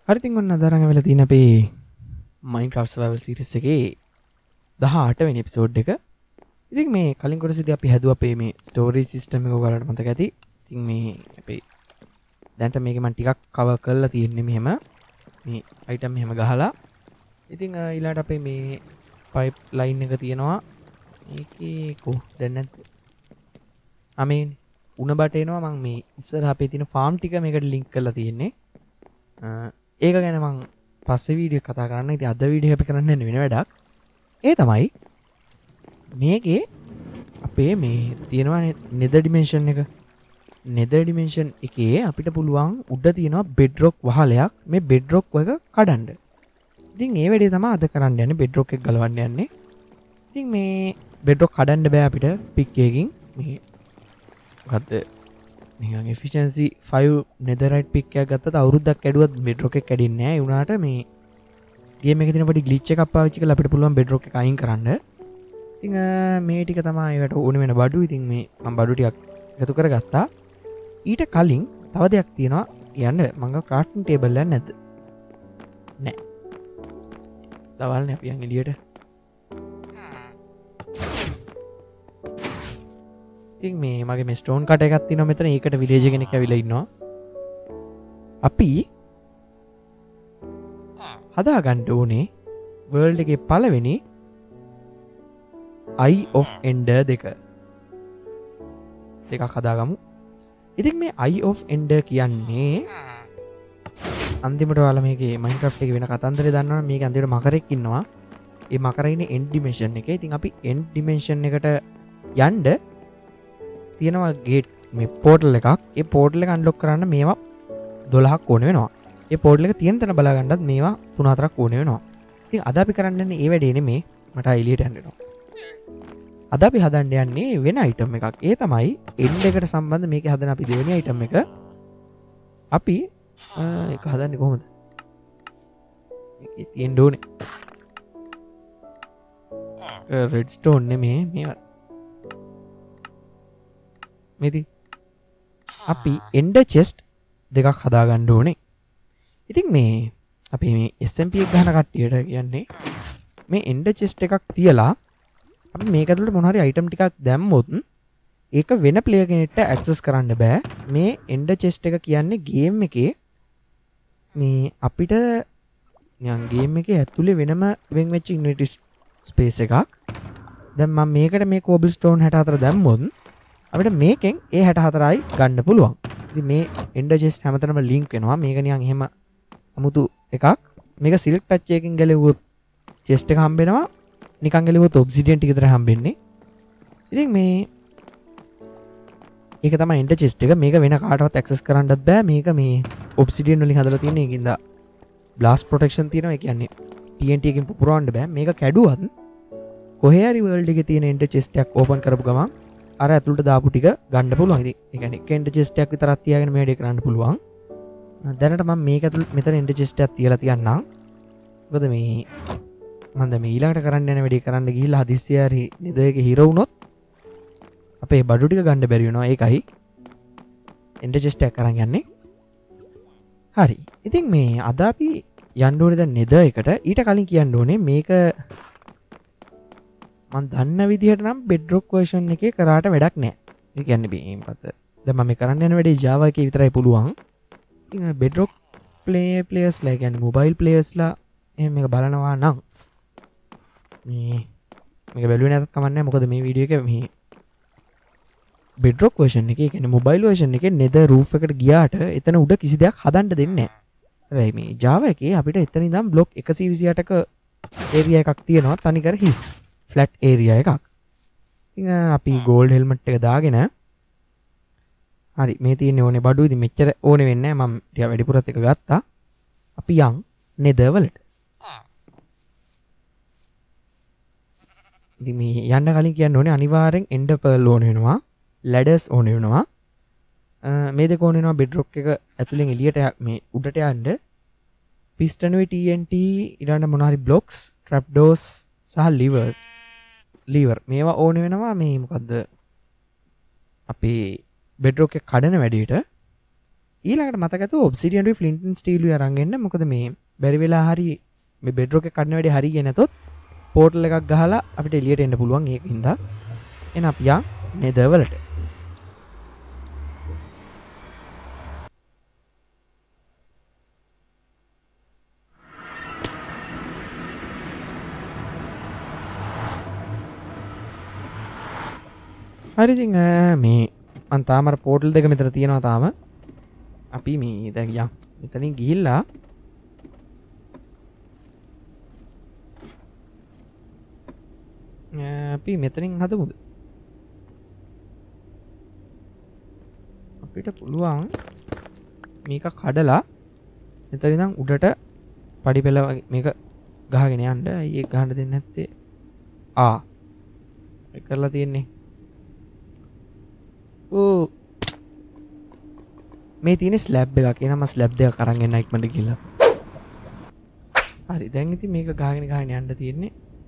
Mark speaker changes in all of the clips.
Speaker 1: හරි ඉතින් ඔන්න අද අරන් වෙලා තියෙන අපේ Minecraft Survival series එකේ 18 වෙනි එපිසෝඩ් එක. ඉතින් මේ කලින් කොටසේදී අපි හැදුවා අපේ මේ ස්ටෝරේජ් සිස්ටම් එක ඔයාලට මතක ඇති. ඉතින් මේ අපේ දැන්ට මේක මම ටිකක් කවර් කරලා තියෙන්නේ මෙහෙම මේ අයිටම් මෙහෙම ගහලා. ඉතින් ඊළාට අපේ මේ පයිප් ලයින් එක තියෙනවා. මේකේ කො දැන් නැද්ද? මේ උණ බට එනවා. මම මේ ඉස්සරහ අපේ තියෙන ෆාම් ටික මේකට ලින්ක් කරලා තියෙන්නේ. ඒක ගැන මං පස්සේ වීඩියෝ කතා කරන්න. ඉතින් අද වීඩියෝ අපි කරන්න වෙන වැඩක්. ඒ තමයි මේකේ අපේ මේ තියෙනවා nether dimension එක. nether dimension එකේ අපිට පුළුවන් උඩ තියෙනවා bedrock වහලයක්. මේ bedrock එක කඩන්න. ඉතින් ඒ වැඩේ තමයි අද කරන්න යන්නේ. bedrock එක ගලවන්න යන්නේ. ඉතින් මේ bedrock කඩන්න බෑ අපිට pick එකකින්. මේ මොකද්ද නිකන් efficiency 5 netherite pick එකක් ගත්තත් අවුරුද්දක් ඇඩුවත් bedrock එක කැඩෙන්නේ නැහැ. ඒ වුණාට මේ ගේම් එකේ තියෙන පොඩි glitch එකක් පාවිච්චි කරලා අපිට පුළුවන් bedrock එක අයින් කරන්න. ඉතින් මේ ටික තමයි ඒකට ඕන වෙන බඩු. ඉතින් මේ මම බඩු ටිකක් එකතු කරගත්තා. ඊට කලින් තව දෙයක් තියෙනවා කියන්න. මම crafting table එකක් නැද්ද? නැහැ. දවල්නේ අපි යන් එළියට. ඉතින් මේ මගේ මේ ස්ටෝන් කට් එකක් තියෙනවා මෙතන. ඒකට විලේජ් කෙනෙක් ඇවිල්ලා ඉන්නවා. අපි හදා ගන්න ඕනේ වර්ල්ඩ් එකේ පළවෙනි Eye of Ender දෙකක් හදාගමු. ඉතින් මේ Eye of Ender කියන්නේ අන්තිමට ඔයාලා මේකේ Minecraft එකේ වෙන කතන්දරේ දන්නවනේ. මේක අන්තිමට මකරෙක් ඉන්නවා. ඒ මකරා ඉන්නේ end dimension එකේ. ඉතින් අපි end dimension එකට යන්න තියෙනවා ගේට් මේ පෝර්ටල් එකක්. ඒ පෝර්ටල් එක අන්ලොක් කරන්න මේවා 12ක් ඕන වෙනවා. ඒ පෝර්ටල් එක තියෙන තැන බලා ගන්නත් මේවා 3-4ක් ඕන වෙනවා. ඉතින් අද අපි කරන්න යන්නේ ඒ වැඩේ නෙමේ. මට එළියට යන්න වෙනවා. අද අපි හදන්න යන්නේ වෙන අයිටම් එකක්. ඒ තමයි එන්ඩ් එකට සම්බන්ධ මේකේ හදන අපි දෙවෙනි අයිටම් එක. අපි ඒක හදන්නේ කොහොමද? මේකේ තියෙන්න ඕනේ redstone නෙමේ මේවා. මේදි අපි එන්ඩර් චෙස්ට් දෙකක් හදාගන්න ඕනේ. ඉතින් මේ අපි මේ SMP එක ගහන කට්ටියට කියන්නේ මේ එන්ඩර් චෙස්ට් එකක් තියලා අපි මේක ඇතුළට මොන හරි අයිටම් ටිකක් දැම්මොත් ඒක වෙන ප්ලේයර් කෙනෙක්ට ඇක්සස් කරන්න බෑ. මේ එන්ඩර් චෙස්ට් එක කියන්නේ ගේම් එකේ මේ අපිට නිකන් ගේම් එකේ ඇතුලේ වෙනම වෙන් වෙච්ච ඉන්වෙන්ටරි ස්පේස් එකක්. දැන් මම මේකට මේ cobblestone 64 දැම්මොත් අපිට මේකෙන් ඒ 64යි ගන්න පුළුවන්. ඉතින් මේ එන්ඩර් චෙස්ට් හැමතැනම ලින්ක් වෙනවා. මේක නිකන් එහෙම අමුතු එකක්. මේක සිල්ක් ටච් එකකින් ගැලෙවුවොත් චෙස්ට් එක හම්බෙනවා. නිකන් ගැලෙවුවොත් ඔබ්සිඩියන් ටික විතර හම්බෙන්නේ. ඉතින් මේ ඒක තමයි එන්ඩර් චෙස්ට් එක. මේක වෙන කාටවත් ඇක්සස් කරන්නත් බෑ. මේක මේ ඔබ්සිඩියන් වලින් හදලා තියෙන එකකින්ද බ්ලාස්ට් ප්‍රොටෙක්ෂන් තියෙනවා. ඒ කියන්නේ TNT එකකින් පුපුරවන්න බෑ. මේක කැඩුවත් කොහේ හරි වර්ල්ඩ් එකේ තියෙන එන්ඩර් චෙස්ට් එකක් ඕපන් කරපු ගමන් අර ඇතුළට දාපු ටික ගන්න පුළුවන්. ඉතින් ඒ කියන්නේ එන්ඩර් චෙස්ට් එකක් විතරක් තියාගෙන මේ වැඩේ කරන්න පුළුවන්. දැනට මම මේක ඇතුළට මෙතන එන්ඩර් චෙස්ට් එකක් තියලා තියන්නම්. මොකද මේ මම දැන් මේ ඊළඟට කරන්න යන වැඩේ කරන්න ගිහිල්ලා හදිස්සිය හරි nether එකේ හිර වුණොත් අපේ බඩු ටික ගන්න බැරි වෙනවා. ඒකයි එන්ඩර් චෙස්ට් එකක් අරන් යන්නේ. හරි. ඉතින් මේ අද අපි යන්න ඕනේ දැන් nether එකට. ඊට කලින් කියන්න ඕනේ මේක මම දන්න විදිහට නම් bedrock version එකේ කරාට වැඩක් නැහැ. ඒ කියන්නේ මේ මොකද දැන් මම කරන්න යන වැඩේ Java එකේ විතරයි පුළුවන්. ඉතින් bedrock players ලා කියන්නේ mobile players ලා එහෙම මේක බලනවා නම් මේක බැලුවේ නැතත් කමක් නැහැ. මොකද මේ වීඩියෝ එක මේ bedrock version එකේ කියන්නේ mobile version එකේ nether roof එකට ගියාට එතන උඩ කිසි දෙයක් හදන්න දෙන්නේ නැහැ. හැබැයි මේ Java එකේ අපිට එතන ඉඳන් block 128ක area එකක් තියෙනවා. තනිකර හිස් flat area එකක්. ඉතින් අපි gold helmet එක දාගෙන හරි මේ තියෙන්නේ ඕනේ බඩු. ඉතින් මෙච්චර ඕනේ වෙන්නේ නැහැ. මම ටික වැඩිපුරත් එක ගත්තා. අපි යන් nether වලට. ඉතින් මේ යන්න කලින් කියන්න ඕනේ අනිවාර්යෙන් ender pearl ඕන වෙනවා. ladders ඕන වෙනවා. මේ දෙක ඕන වෙනවා bedrock එක ඇතුලෙන් එළියට මේ උඩට යන්න. piston with TNT ඊළඟ මොන හරි blocks, trapdoors සහ lever මේවා ඕන වෙනවා. මේ මොකද්ද අපේ bedrock එක කඩන වැඩේට. ඊළඟට මතක ඇතුව ඔබ්සිඩියන් රුයි ෆ්ලින්ට් ඇන්ඩ් ස්ටීල් රුයි අරන් එන්න. මොකද මේ බැරි වෙලා හරි මේ බෙඩ්රොක් එක කඩන වැඩි හරිය නැතොත් පෝටල් එකක් ගහලා අපිට එළියට එන්න පුළුවන්. ඒකින්ද එන අපි යා නෙදර් වලට. හරි ඉතින් මේ මං තාම අර පෝටල් දෙක මෙතන තියෙනවා තාම. අපි මේ දැන් යන් මෙතනින් ගිහිල්ලා අපි මෙතනින් හදමුද? අපිට පුළුවන් මේක කඩලා මෙතන ඉඳන් උඩට පඩි පෙළ මේක ගහගෙන යන්න. ඒක ගහන්න දෙන්නේ නැත්තේ. ඒක කරලා තියෙන්නේ. මේ තියෙන ස්ලැබ් එකක්. එනම ස්ලැබ් දෙකක් අරන් එන්න ඉක්මනට ගිහලා. හරි දැන් ඉතින් මේක ගහගෙන යන්න තියෙන්නේ.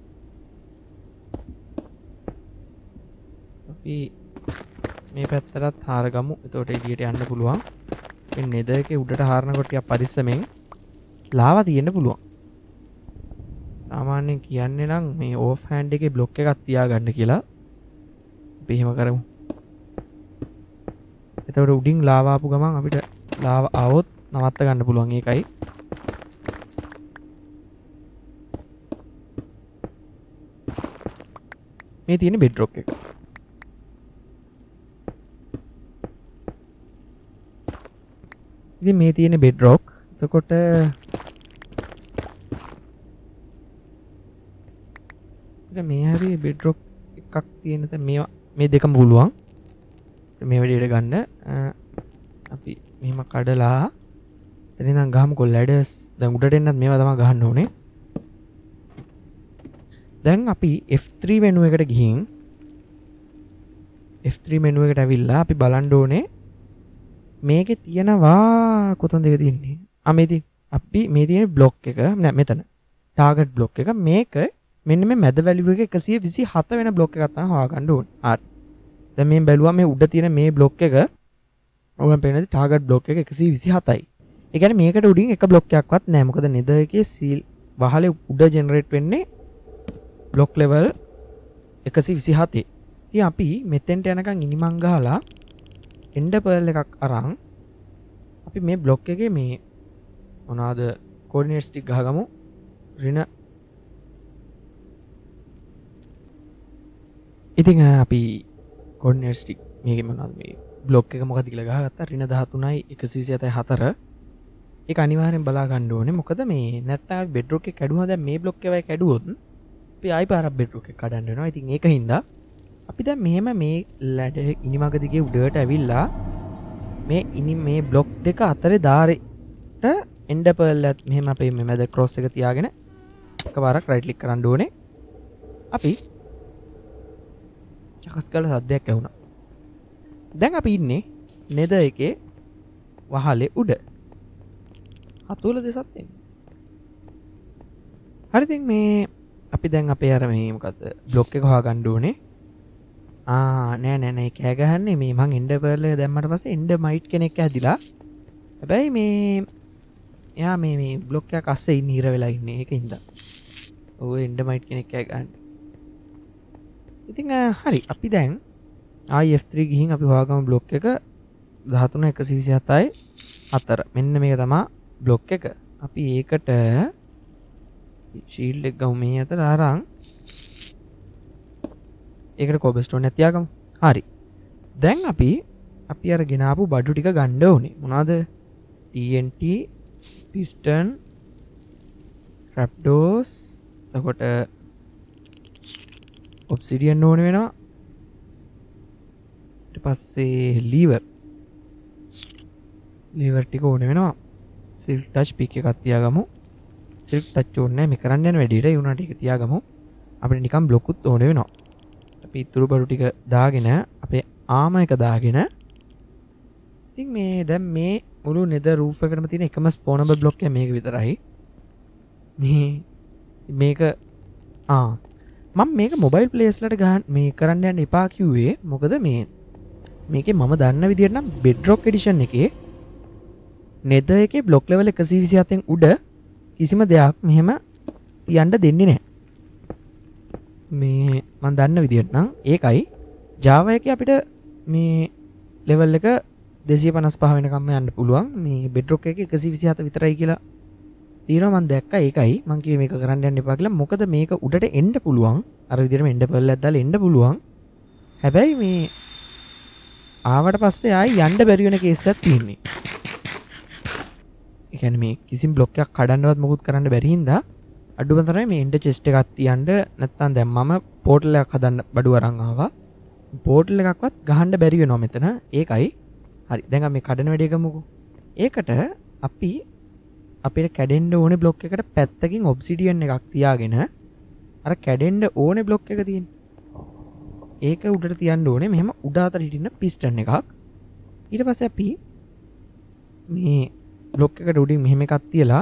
Speaker 1: අපි මේ පැත්තටත් හාරගමු. එතකොට එළියට යන්න පුළුවන්. මේ නෙදර් එකේ උඩට හාරනකොට ටිකක් පරිස්සමෙන් ලාවා තියෙන්න පුළුවන්. සාමාන්‍යයෙන් කියන්නේ නම් මේ ඕෆ් හෑන්ඩ් එකේ බ්ලොක් එකක් තියාගන්න කියලා. අපි එහෙම කරමු. එතකොට උඩින් ලාවා ආපු ගමන් අපිට ලාවා ආවොත් නවත්ත ගන්න පුළුවන්. ඒකයි. මේ තියෙන බෙඩ්රොක් එක. ඉතින් මේ තියෙන බෙඩ්රොක්. එතකොට මේ හැරි බෙඩ්රොක් එකක් තියෙන තැන මේ දෙකම පුළුවන්. මේ වැඩේට ගන්න අපි මෙහෙම කඩලා එතන ඉඳන් ගහමුකෝ ලැඩර්ස්. දැන් උඩට එන්නත් මේවා තමයි ගහන්න ඕනේ. දැන් අපි F3 මෙනු එකට ගිහින් F3 මෙනු එකට ඇවිල්ලා අපි බලන්න ඕනේ මේකේ තියෙනවා කොතනද ඒක තියෙන්නේ? අපි මේ තියෙන බ්ලොක් එක නෑ මෙතන. ටාගට් බ්ලොක් එක මේක මෙන්න මේ මැද වැලියු එක 127 වෙන බ්ලොක් එකක් තමයි හොයාගන්න ඕනේ. හරි. දැන් මේ බැලුවා මේ උඩ තියෙන මේ බ්ලොක් එක ඔයගොල්ලන් පේනද ටාගට් බ්ලොක් එක 127යි. ඒ කියන්නේ මේකට උඩින් එක බ්ලොක් එකක්වත් නැහැ. මොකද නෙදර් එකේ සීල් වහලේ උඩ ජෙනරේට් වෙන්නේ බ්ලොක් ලෙවල් 127. ඉතින් අපි මෙතෙන්ට යනකම් ඉනිමන් ගහලා එන්ඩ පර්ල් එකක් අරන් අපි මේ බ්ලොක් එකේ මේ මොනවාද කෝඩිනේට්ස් ටික ගහගමු. ඍණ ඉතින් අපි කෝඩිනේට්ස් ටික මේකේ මොනවද මේ බ්ලොක් එක මොකද කියලා ගහගත්තා. ඍණ 13යි 127යි 4. ඒක අනිවාර්යෙන් බලා ගන්න ඕනේ. මොකද මේ නැත්තම් අපි බෙඩ්රොක් එක කැඩුවා. දැන් මේ බ්ලොක් එකවයි කැඩුවොත් අපි ආයි පාරක් බෙඩ්රොක් එක කඩන්න වෙනවා. ඉතින් ඒකින්ද අපි දැන් මෙහෙම මේ ලැඩ ඉනිමග දිගේ උඩට ඇවිල්ලා මේ බ්ලොක් දෙක අතරේ දාරේට එන්ඩ පර්ල් එකත් මෙහෙම අපේ මේ මැද ක්‍රොස් එක තියාගෙන එකපාරක් රයිට් ක්ලික් කරන්න ඕනේ. අපි චකස් ගාලා සද්දයක් ඇහුණා. දැන් අපි ඉන්නේ නෙදර් එකේ වහලේ උඩ. අතෝල දෙසත් එන්නේ. හරි ඉතින් මේ අපි දැන් අපේ අර මේ මොකද්ද බ්ලොක් එක හොයාගන්න ඕනේ. නෑ කෑ ගහන්නේ මේ මං එන්ඩ පර්ල් එක දැම්මට පස්සේ එන්ඩ මයිට් කෙනෙක් ඇදිලා. හැබැයි මේ එයා මේ බ්ලොක් එකක් අස්සේ ඉන්න හිර වෙලා ඉන්නේ. ඒකින්ද ඔය එන්ඩ මයිට් කෙනෙක් කෑ ගහන්නේ. ඉතින් හරි අපි දැන් F3 ගිහින් අපි හොයාගමු බ්ලොක් එක 13127යි 4. මෙන්න මේක තමයි බ්ලොක් එක. අපි ඒකට ෂීල්ඩ් එක ගමු මේ අතර අරන් ඒකට කොබස්ටෝන් එකක් තියාගමු. හරි. දැන් අපි අර ගෙනාපු බඩු ටික ගන්න ඕනේ. මොනවාද? TNT, piston, trapdoors, එතකොට obsidian ඕනේ වෙනවා. ඊට පස්සේ lever ටික ඕනේ වෙනවා. silk touch pick එකක් තියාගමු. silk touch ඕනේ නැහැ මේ කරන්න යන වැඩේට. ඒ උනාට ඒක තියාගමු. අපිට නිකන් බ්ලොකුත් ඕනේ වෙනවා. අපි ඉතුරු බඩු ටික දාගෙන අපේ ආම එක දාගෙන ඉතින් මේ දැන් මේ මුළු නෙදර් රූෆ් එකටම තියෙන එකම ස්පෝනබල් බ්ලොක් එක මේක විතරයි. මේක මම මේක මොබයිල් ප්ලේස්ලට ගහන්න මේ කරන්න යන්න එපා කිව්වේ. මොකද මේකේ මම දන්න විදිහට නම් බෙඩ්රොක් එඩිෂන් එකේ nether එකේ block level 127න් උඩ කිසිම දෙයක් මෙහෙම තියන්න දෙන්නේ නැහැ. මේ මම දන්න විදිහට නම් ඒකයි Java එකේ අපිට මේ level එක 255 වෙනකම් යන්න පුළුවන්. මේ bedrock එකේ 127 විතරයි කියලා තියෙනවා මම දැක්කා. ඒකයි මම කිව්වේ මේක කරන්න යන්න එපා කියලා. මොකද මේක උඩට එන්න පුළුවන්. අර විදිහටම එන්න pearl එකක් දාලා එන්න පුළුවන්. හැබැයි මේ ආවට පස්සේ ආයි යන්න බැරි වෙන කේස් එකක් තියෙන්නේ. ඒ කියන්නේ මේ කිසිම බ්ලොක් එකක් කඩන්නවත් මොකුත් කරන්න බැරි හින්දා අඩුම තරමේ මේ එන්ඩ් චෙස්ට් එකක් තියන්න නැත්නම් දැන් මම පෝටල් එකක් හදන්න බඩුව අරන් ආවා. පෝටල් එකක්වත් ගහන්න බැරි වෙනවා මෙතන. ඒකයි. හරි. දැන් අපි කඩන වැඩේ ගමුකෝ. ඒකට අපි අපිට කැඩෙන්න ඕනේ බ්ලොක් එකට පැත්තකින් ඔබ්සිඩියන් එකක් තියාගෙන අර කැඩෙන්න ඕනේ බ්ලොක් එක තියෙන. ඒක උඩට තියන්න ඕනේ මෙහෙම උඩ අතට හිටින්න පිස්ටන් එකක්. ඊට පස්සේ අපි මේ බ්ලොක් එකට උඩින් මෙහෙම එකක් තියලා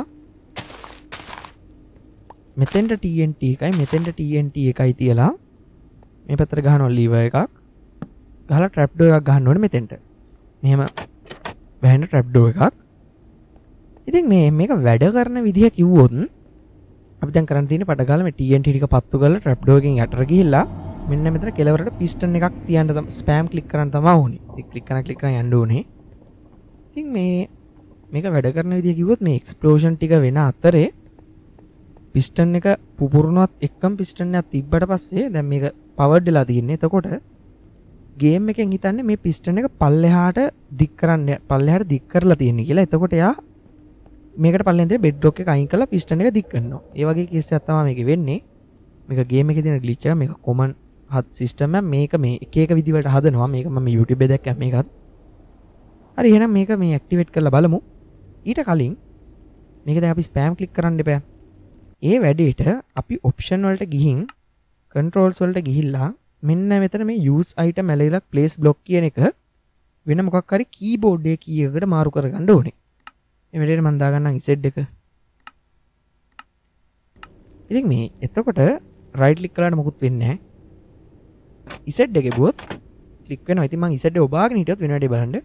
Speaker 1: මෙතෙන්ට TNT එකයි මෙතෙන්ට TNT එකයි තියලා මේ පැත්තට ගහනවා ලීවර් එකක්. ගහලා ට්‍රැප් ඩෝ එකක් ගහන්න ඕනේ මෙතෙන්ට. මෙහෙම වැහෙන ට්‍රැප් ඩෝ එකක්. ඉතින් මේක වැඩ කරන විදිහ කිව්වොත් අපි දැන් කරන්න තියෙන්නේ පට ගාලා මේ TNT ටික පත්තු කරලා ට්‍රැප් ඩෝ එකෙන් යටට ගිහිල්ලා මෙන්න මෙතන කෙලවරට පිස්ටන් එකක් තියන්න ස්පෑම් ක්ලික් කරන්න තමයි ඕනේ. ඉතින් ක්ලික් කරන යන්න ඕනේ. ඉතින් මේක වැඩ කරන විදිහ කිව්වොත් මේ එක්ස්ප්ලෝෂන් ටික වෙන අතරේ පිස්ටන් එක පුපුරනවත් එක්කම පිස්ටන් එකක් තිබ්බට පස්සේ දැන් මේක පවර්ඩ් වෙලා තියෙන්නේ. එතකොට ගේම් එකෙන් හිතන්නේ මේ පිස්ටන් එක පල්ලෙහාට දික් කරලා තියෙන්නේ කියලා. එතකොට එයා මේකට පල්ලෙන් තියෙන බෙඩ්රොක් එක අයින් කරලා පිස්ටන් එක දික් කරනවා. ඒ වගේ කේස් එකක් තමයි මේකේ වෙන්නේ. මේක ගේම් එකේ තියෙන ග්ලිච් එක. මේක කොමන් හත් සිස්ටම් එක. මේක මේ එක එක විදි වලට හදනවා. මේක මම YouTube එකේ දැක්කා මේකත්. හරි එහෙනම් මේක මේ ඇක්ටිවේට් කරලා බලමු. ඊට කලින් මේක දැන් අපි ස්පෑම් ක්ලික් කරන්න එපා. ඒ වැඩේට අපි ඔප්ෂන් වලට ගිහින් controls වලට ගිහිල්ලා මෙන්න මෙතන මේ use item alert place block කියන එක වෙන මොකක් හරි keyboard එකේ key එකකට මාරු කරගන්න ඕනේ. මේ වැඩේට මම දාගන්නම් Z එක. ඉතින් මේ එතකොට right click කළාට මොකුත් වෙන්නේ නැහැ. Z එකේ බුවොත් click වෙනවා. ඉතින් මම Z එක ඔබාගෙන හිටියොත් වෙන වැඩේ බලන්න.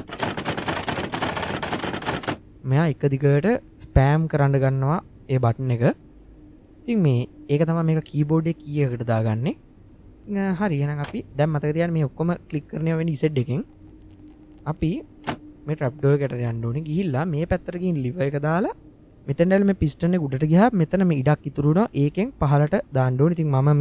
Speaker 1: මෙයා එක දිගට ස්පෑම් කරන්න ගන්නවා ඒ බටන් එක. ඉතින් මේ ඒක තමයි මේක කීබෝඩ් එකේ කී එකකට දාගන්නේ. හරි එහෙනම් අපි දැන් මතක තියාගන්න මේ ඔක්කොම ක්ලික් කරනවා වෙන්නේ Z එකෙන්. අපි මේ ට්‍රැප් ඩෝ එකට යන්න ඕනේ. ගිහිල්ලා මේ පැත්තට ගිහින් ලිවර් එක දාලා මෙතෙන් දැල්ලා මේ පිස්ටන් එක උඩට ගියාම මෙතන මේ ඉඩක් ඉතුරු වෙනවා. ඒකෙන් පහලට දාන්න ඕනේ. ඉතින් මම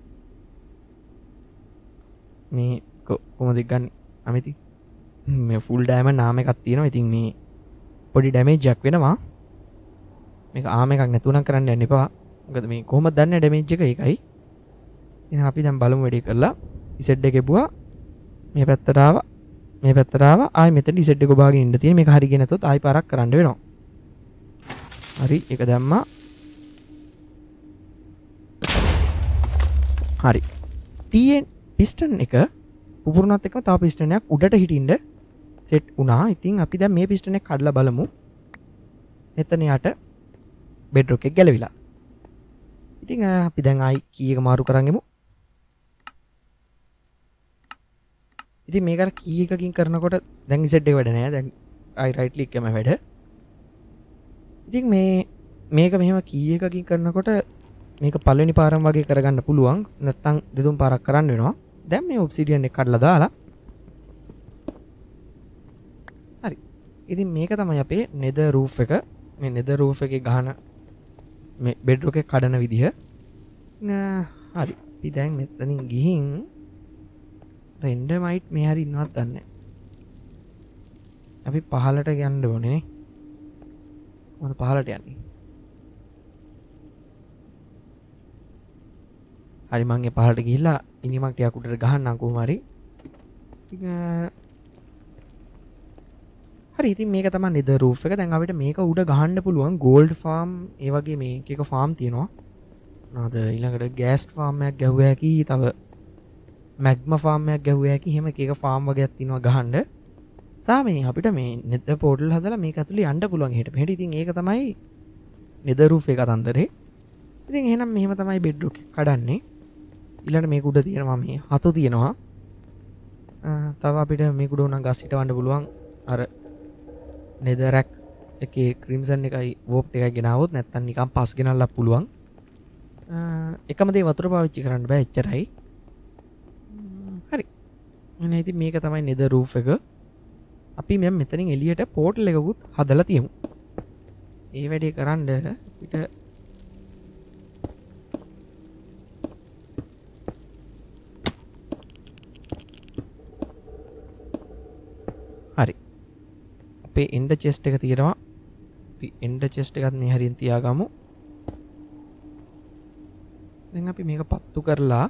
Speaker 1: මේ කොහොමද ගන්නේ? අමිති මේ ෆුල් ඩයමන්ඩ් නාම එකක් තියෙනවා. ඉතින් මේ පොඩි ඩැමේජ් එකක් වෙනවා. මේක ආම එකක් නැතුණම් කරන්න යන්න එපා. මොකද මේ කොහොමද දන්නේ ඩැමේජ් එක ඒකයි. එහෙනම් අපි දැන් බලමු වැඩි කරලා Z එක ගෙබුවා. මේ පැත්තට ආවා. මේ පැත්තට ආවා. ආයි මෙතන Z එක ඔබාගෙන ඉන්න තියෙන. මේක හරි ගියේ නැතොත් ආයි පාරක් කරන්න වෙනවා. හරි ඒක දැම්මා. හරි. TN පිස්ටන් එක පුපුරනත් එක්කම තව පිස්ටන් එකක් උඩට හිටින්න සෙට් වුණා. ඉතින් අපි දැන් මේ පිස්ටන් එක කඩලා බලමු. මෙතන යට බෙඩ්රොක් එක ගැලවිලා. ඉතින් අපි දැන් ආයි කී එක මාරු කරන් එමු. ඉතින් මේක අර කී එකකින් කරනකොට දැන් Z එක වැඩ නැහැ. දැන් ආයි රයිට් ක්ලික් එකම වැඩ. ඉතින් මේක මෙහෙම කී එකකින් කරනකොට මේක පළවෙනි පාරම වගේ කරගන්න පුළුවන්. නැත්නම් දෙතුන් පාරක් කරන්න වෙනවා. දැන් මේ ඔබ්සිඩියන් එක කඩලා දාලා හරි. ඉතින් මේක තමයි අපේ nether roof එක. මේ nether roof එකේ ගහන මේ බෙඩ්රොක් එක කඩන විදිහ. හරි. අපි දැන් මෙතනින් ගිහින් රෙන්ඩමයිට් මේ හරි ඉන්නවත් දන්නේ නැහැ. අපි පහලට යන්න ඕනේ නේ. මොකද පහලට යන්නේ? හරි මං ඒ පහලට ගිහිල්ලා ඉනිමක් ටිකක් උඩට ගහන්නම් කොහොම හරි. හරි ඉතින් මේක තමයි nether roof එක. දැන් අපිට මේක උඩ ගහන්න පුළුවන් gold farm ඒ වගේ මේක එක farm තියෙනවා. මොනවාද ඊළඟට gas farm එකක් ගැහුවා හැකි, තව magma farm එකක් ගැහුවා හැකි. එහෙම එක farm වගේක් තියෙනවා ගහන්න. සාමේ අපිට මේ nether portal හදලා මේක ඇතුලේ යන්න පුළුවන් එහෙට. මෙහෙට ඉතින් ඒක තමයි nether roof එක අතන්දරේ. ඉතින් එහෙනම් මෙහෙම තමයි bedrock එක කඩන්නේ. ඊළඟට මේක උඩ තියෙනවා මේ හතු තියෙනවා. තව අපිට මේක උඩ උනම් ගස් හිටවන්න පුළුවන්. අර nether rack එකේ ක්‍රිම්සන් එකයි වෝප් එකයි ගෙනාවොත් නැත්තම් නිකන් පස් ගෙනල්ලා පුළුවන්. එකම දේ වතුර පාවිච්චි කරන්න බෑ එච්චරයි. හරි. එහෙනම් ඉතින් මේක තමයි නෙදර් රූෆ් එක. අපි මෙතනින් එළියට පෝටල් එකකුත් හදලා තියමු. ඒ වැඩේ කරන්න අපිට හරි. අපේ එන්ඩ් චෙස්ට් එක තියෙනවා. අපි එන්ඩ් චෙස්ට් එකත් මේ හරියෙන් තියාගමු. දැන් අපි මේක පත්තු කරලා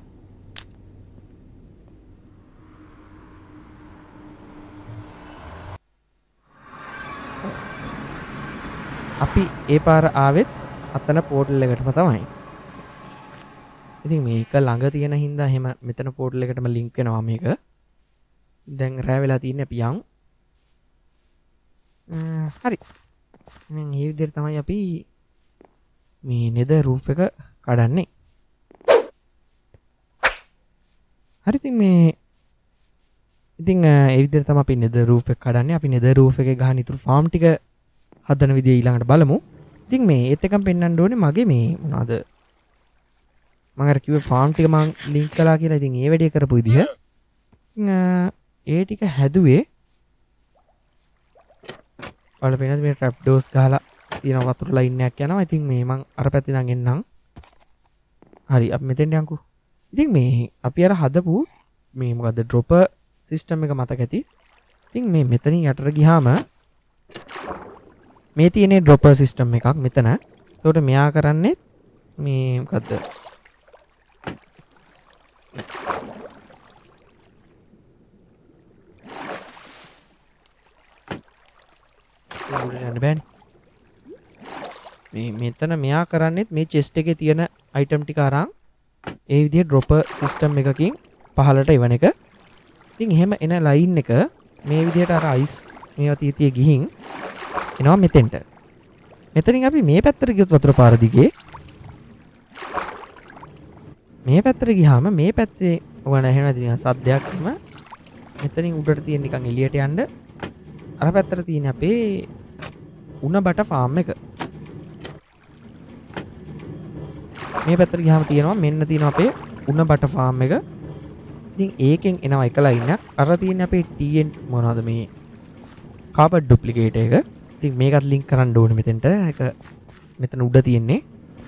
Speaker 1: අපි ඒ පාර ආවෙත් අතන පෝටල් එකටම තමයි. ඉතින් මේක ළඟ තියෙන හින්දා එහෙම මෙතන පෝටල් එකටම ලින්ක් වෙනවා මේක. දැන් රෑ වෙලා තියෙන්නේ අපි යන්. හරි. මේ විදිහට තමයි අපි මේ නෙදර් රූෆ් එක කඩන්නේ. හරි ඉතින් ඒ විදිහට තමයි අපි නෙදර් රූෆ් එක කඩන්නේ. අපි නෙදර් රූෆ් එකේ ගහන ඉතුරු ෆාම් ටික හදන විදිය ඊළඟට බලමු. ඉතින් මේ ඒත් එකම පෙන්වන්න ඕනේ මගේ මේ මොනවද මම අර කිව්වේ ෆාම් ටික මම ලින්ක් කළා කියලා. ඉතින් ඒ වැඩේ කරපු විදිහ ඒ ටික හැදුවේ ඔයාලා පේනද මේ ට්‍රැප් ඩෝස් ගහලා තියෙන වතුර ලයින් එකක් යනවා. ඉතින් මේ මම අර පැත්තේ ඉඳන් එන්නම්. හරි අපි මෙතෙන්ට යන්කෝ. ඉතින් මේ අපි අර හදපු මේ මොකද්ද ඩ්‍රොපර් සිස්ටම් එක මතක ඇති. ඉතින් මේ මෙතනින් යටට ගියාම මේ තියෙන්නේ ඩ්‍රොපර් සිස්ටම් එකක් මෙතන. ඒකට මෙයා කරන්නේ මේ මොකද්ද? මේ මෙතන මෙයා කරන්නේත් මේ චෙස්ට් එකේ තියෙන අයිටම් ටික අරන් ඒ විදිහේ ඩ්‍රොපර් සිස්ටම් එකකින් පහලට එවන එක. ඉතින් එහෙම එන ලයින් එක මේ විදිහට අර අයිස් මේවා තිය ගිහින් එනවා මෙතෙන්ට. මෙතනින් අපි මේ පැත්තට ගියොත් වතුර පාර දිගේ මේ පැත්තට ගියාම මේ පැත්තේ ඔයන ඇහෙනවද නිකන් සද්දයක් එම මෙතනින් උඩට තියෙන නිකන් එළියට යන්න අර පැත්තට තියෙන අපේ උණ බට ෆාම් එක. මේ පැත්තට ගියාම තියෙනවා මෙන්න තියෙනවා අපේ උණ බට ෆාම් එක. ඉතින් ඒකෙන් එනවා එක ලයින් එකක්. අර තියෙන අපේ TN මොනවද මේ කාපට් ඩුප්ලිකේට් එක. ඉතින් මේකත් ලින්ක් කරන්න ඕනේ මෙතෙන්ට. ඒක මෙතන උඩ තියෙන්නේ.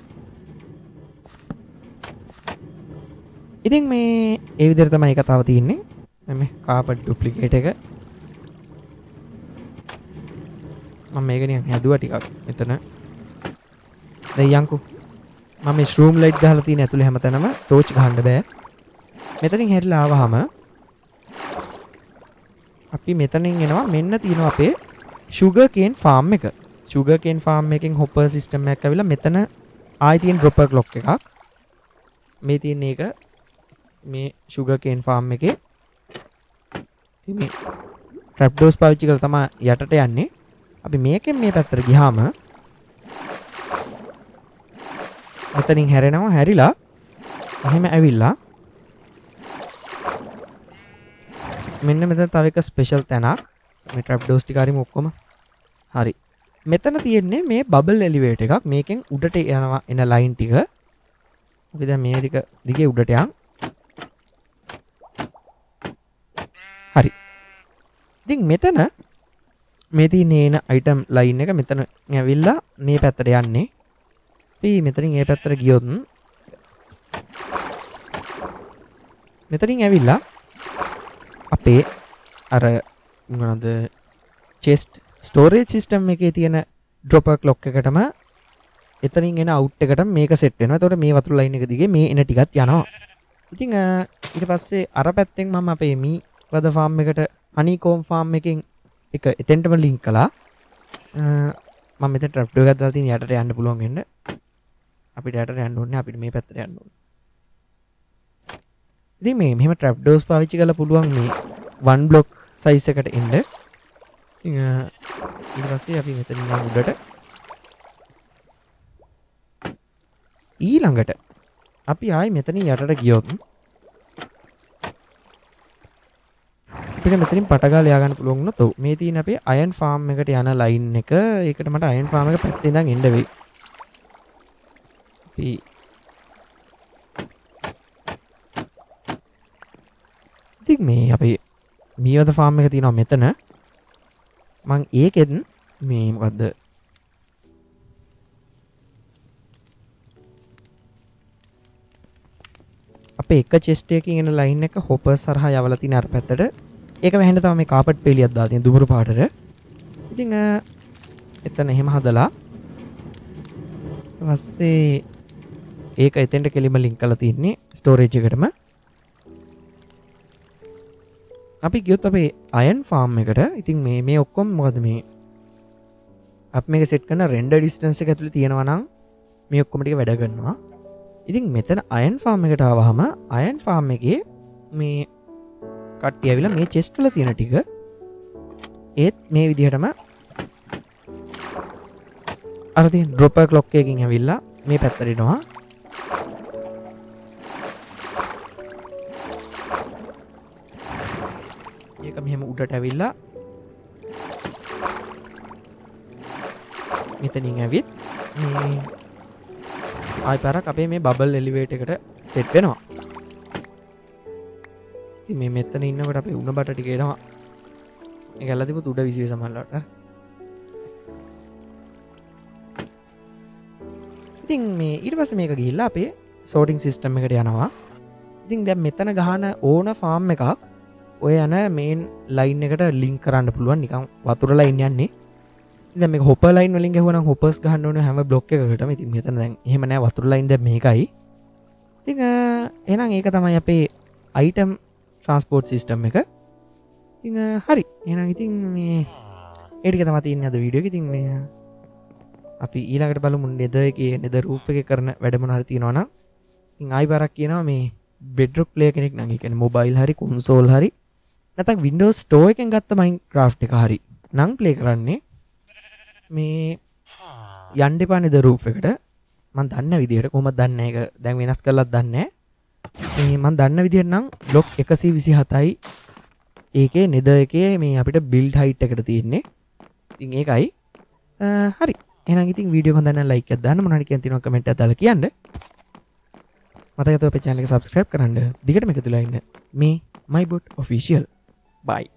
Speaker 1: ඉතින් මේ ඒ විදිහට තමයි ඒක තව තියෙන්නේ. මේ කාපට් ඩුප්ලිකේට් එක. මම මේක නිකන් හැදුවා ටිකක් මෙතන. දැන් යන්කෝ. මම මේ ෂ්‍රූම් ලයිට් ගහලා තියෙන ඇතුලේ හැමතැනම ටෝච් ගහන්න බෑ. මෙතනින් හැරිලා ආවහම අපි මෙතනින් එනවා මෙන්න තියෙනවා අපේ sugar cane farm එක. sugar cane farm එකෙන් hopper system එකක් ඇවිල්ලා මෙතන ආයි තියෙන dropper clock එකක්. මේ තියෙන එක මේ sugar cane farm එකේ ඉතින් මේ trap doors පාවිච්චි කරලා තමයි යටට යන්නේ. අපි මේකෙන් මේ පැත්තට ගියාම මෙතනින් හැරෙනවා. හැරිලා එහෙම ඇවිල්ලා මෙන්න මෙතන තව එක ස්පෙෂල් තැනක්. මේ ට්‍රැප් ඩෝස් ටික හරිම ඔක්කොම හරි. මෙතන තියෙන්නේ මේ බබල් එලිවේටර් එකක්. මේකෙන් උඩට යනවා එන ලයින් ටික. අපි දැන් මේ දිගේ උඩට යන්. හරි. ඉතින් මෙතන මේ තියෙන එන අයිටම් ලයින් එක මෙතන ඇවිල්ලා මේ පැත්තට යන්නේ. අපි මෙතනින් මේ පැත්තට ගියොත් මෙතනින් ඇවිල්ලා අපේ අර මොනවාද chest storage system එකේ තියෙන dropper clock එකටම එතනින් එන out එකට මේක set වෙනවා. එතකොට මේ වතුර line එක දිගේ මේ එන ටිකත් යනවා. ඉතින් ඊට පස්සේ අර පැත්තෙන් මම අපේ මී වද farm එකට honeycomb farm එකෙන් එක එතෙන්ටම link කළා. මම මෙතන trap door එකක් දාලා තියෙන යටට යන්න පුළුවන් වෙන්න. අපිට යටට යන්න ඕනේ. අපිට මේ පැත්තට යන්න ඕනේ. ඉතින් මේ මෙහෙම trap doors පාවිච්චි කරලා පුළුවන් මේ one block size එකට එන්න. ඉතින් ඊට පස්සේ අපි මෙතන ඉන්න උඩට ඊළඟට අපි ආයි මෙතනින් යටට ගියොත් අපිට මෙතනින් පටගා ලියා ගන්න පුළුවන් වුණොත් ඔව් මේ තියෙන අපේ අයන් ෆාම් එකට යන ලයින් එක. ඒකට මට අයන් ෆාම් එක පැත්තේ ඉඳන් එන්න වෙයි. අපි ඉතින් මේ අපේ මීවද ෆාම් එක තියෙනවා මෙතන. මං ඒකෙන් මේ මොකද්ද අපේ එක චෙස්ට් එකකින් එන ලයින් එක හොපර්ස් හරහා යවලා තියෙන අර පැත්තට. ඒක වැහෙන්න තමයි මේ කාපට් පෙලියක් දාලා තියෙන දුඹුරු පාටට. ඉතින් එතන එහෙම හදලා ඊපස්සේ ඒක එතෙන්ට කෙලිම ලින්ක් කරලා තින්නේ ස්ටෝරේජ් එකටම. අපි ගියොත් අපේ අයන් ෆාම් එකට. ඉතින් මේ ඔක්කොම මොකද මේ අපි මේක සෙට් කරන රෙන්ඩර් ඩිස්ටන්ස් එක ඇතුලේ තියෙනවා නම් මේ ඔක්කොම ටික වැඩ කරනවා. ඉතින් මෙතන අයන් ෆාම් එකට ආවහම අයන් ෆාම් එකේ මේ කට්ටිය ඇවිල්ලා මේ චෙස්ට් වල තියෙන ටික ඒත් මේ විදිහටම අර තියෙන ඩ්‍රොපර් ක්ලොක් එකකින් ඇවිල්ලා මේ පැත්තට එනවා. ඒක මෙහෙම උඩට ඇවිල්ලා මෙතනින් ඇවිත් මේ ආයි පාරක් අපේ මේ බබල් එලිවේටර් එකට සෙට් වෙනවා. ඉතින් මේ මෙතන ඉන්නකොට අපේ උණ බට ටික එනවා. ඒක ඇල්ලලා තිබුත් උඩ විසිරි සමහරවට. ඉතින් මේ ඊට පස්සේ මේක ගිහිල්ලා අපේ සෝටිං සිස්ටම් එකට යනවා. ඉතින් දැන් මෙතන ගහන ඕන ෆාම් එකක් ඔය යන මේන් ලයින් එකට ලින්ක් කරන්න පුළුවන්. නිකන් වතුර ලයින් යන්නේ. ඉතින් මේක හොපර් ලයින් වලින් ගහුවනම් හොපර්ස් ගහන්න ඕනේ හැම බ්ලොක් එකකටම. ඉතින් මෙතන දැන් එහෙම නෑ වතුර ලයින් දැන් මේකයි. ඉතින් එහෙනම් ඒක තමයි අපේ අයිටම් ට්‍රාන්ස්පෝර්ට් සිස්ටම් එක. ඉතින් හරි. එහෙනම් ඉතින් මේ ඒ ටික තමයි තියෙන්නේ අද වීඩියෝ එකේ. ඉතින් මේ අපි ඊළඟට බලමු නෙදර් එකේ නෙදර් රූෆ් එකේ කරන වැඩ මොන හරි තියෙනවා නම්. ඉතින් ආයි බාරක් කියනවා මේ බෙඩ්රොක් ප්ලේයර් කෙනෙක් නම් ඒ කියන්නේ මොබයිල් හරි කොන්සෝල් හරි නැත්නම් Windows Store එකෙන් ගත්ත Minecraft එක හරි නම් ප්ලේ කරන්නේ මේ යන්න එපා නෙදර් රූෆ් එකට. මම දන්න විදිහට කොහොමද දන්නේ ඒක දැන් වෙනස් කරලාත් දන්නේ නැහැ. මේ මම දන්න විදිහට නම් බ්ලොක් 127යි ඒකේ නෙදර් එකේ මේ අපිට බිල්ඩ් හයිට් එකට තියෙන්නේ. ඉතින් ඒකයි හරි. එහෙනම් ඉතින් වීඩියෝ එක හොඳ නම් ලයික් එකක් දාන්න, මොනවා හරි කියන්න තියෙනවා කමෙන්ට් එකක් දාලා කියන්න. මතක තව අපේ channel එක subscribe කරන්න. දිගටම එකතුලා ඉන්න. මේ my bot official. Bye.